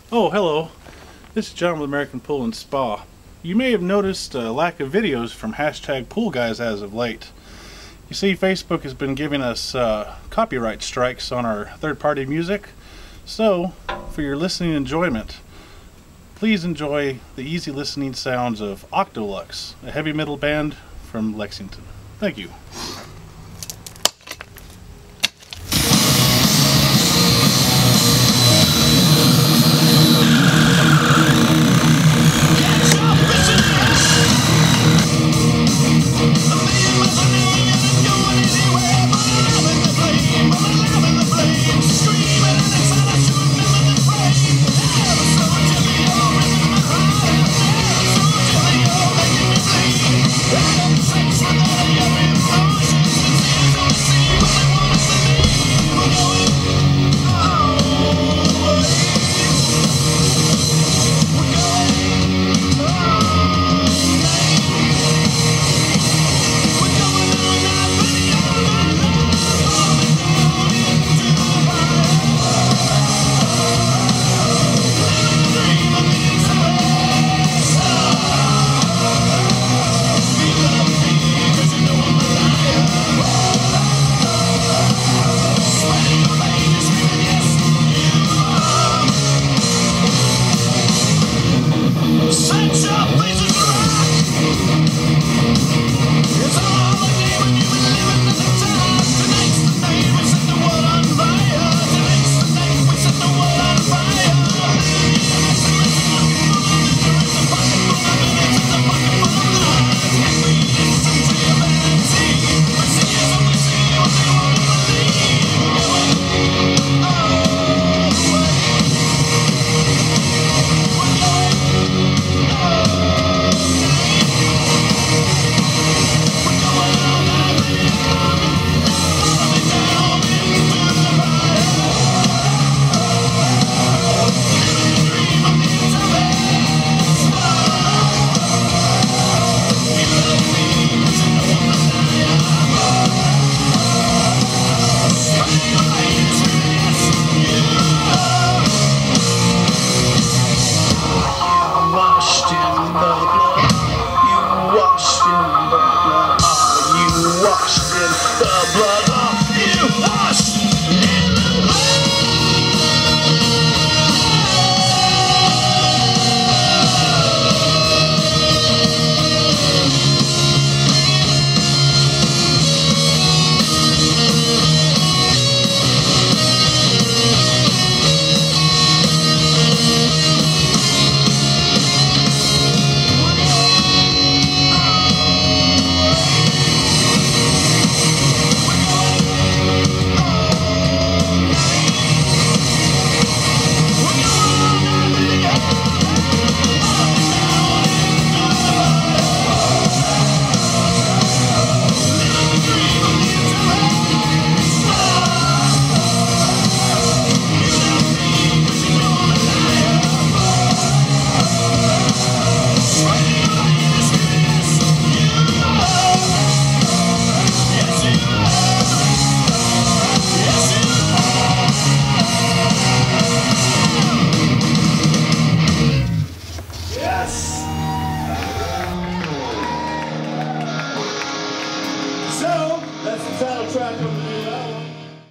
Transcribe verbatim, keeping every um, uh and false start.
Oh, hello. This is John with American Pool and Spa. You may have noticed a lack of videos from hashtag PoolGuys as of late. You see, Facebook has been giving us uh, copyright strikes on our third-party music. So, for your listening enjoyment, please enjoy the easy listening sounds of Octalux, a heavy metal band from Lexington. Thank you.